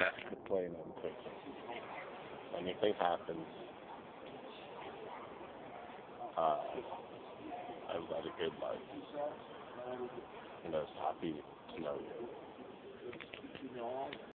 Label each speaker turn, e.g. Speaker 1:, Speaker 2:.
Speaker 1: Playing on quick. Anything happens, I've got a good life. And I was happy to know you.